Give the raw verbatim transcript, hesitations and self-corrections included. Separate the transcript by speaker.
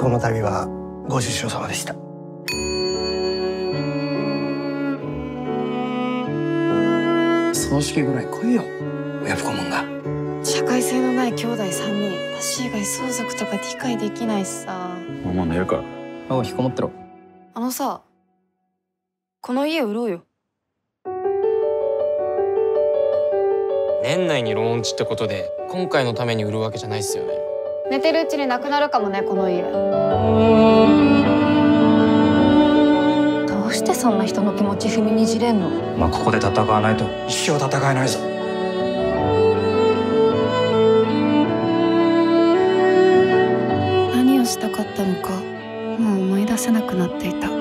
Speaker 1: この度はご愁傷様でした。葬式ぐらい来いよ、親不孝者が。
Speaker 2: 社会性のない兄弟さんにん、私以外相続とか理解できないしさ。
Speaker 3: もう寝るから。
Speaker 4: あ、引きこもってろ。
Speaker 2: あのさ、この家売ろうよ。
Speaker 5: 年内にローンチってことで今回のために売るわけじゃないっすよね。
Speaker 2: 寝てるうちになくなるかもね、この家。どうしてそんな人の気持ち踏みにじれんの？
Speaker 4: まあここで戦わないと一生戦えないぞ。
Speaker 2: 何をしたかったのか、もう思い出せなくなっていた。